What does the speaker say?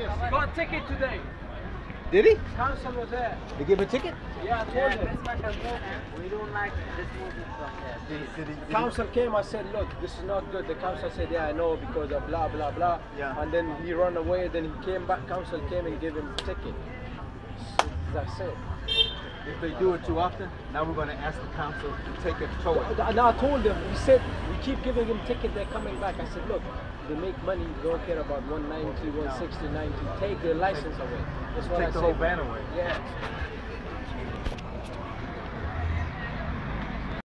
Got a ticket today. Did he? Council was there. They give him a ticket? Yeah, I told him. We don't like this movement from there. The council came, I said, look, this is not good. The council said, yeah, I know, because of blah, blah, blah. Yeah. And then he ran away, then he came back, council came and gave him a ticket. That's it. If they do it too often, now we're going to ask the council to take a tow. And I told them, he said, we keep giving him ticket, they're coming back. I said, look, they make money, they don't care about 190, 160, 90. Take the license away. That's what I said. Take the whole ban away. Yeah.